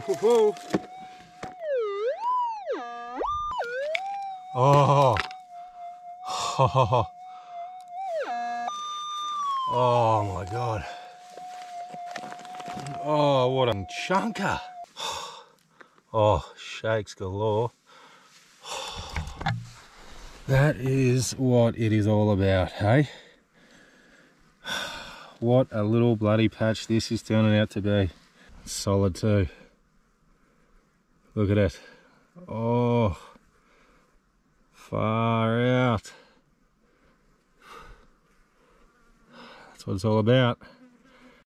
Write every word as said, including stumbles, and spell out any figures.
Whoa. Oh. Oh. Oh my God. Oh, what a chunker. Oh, shakes galore. That is what it is all about, hey? What a little bloody patch this is turning out to be. Solid too. Look at it. Oh, far out. That's what it's all about.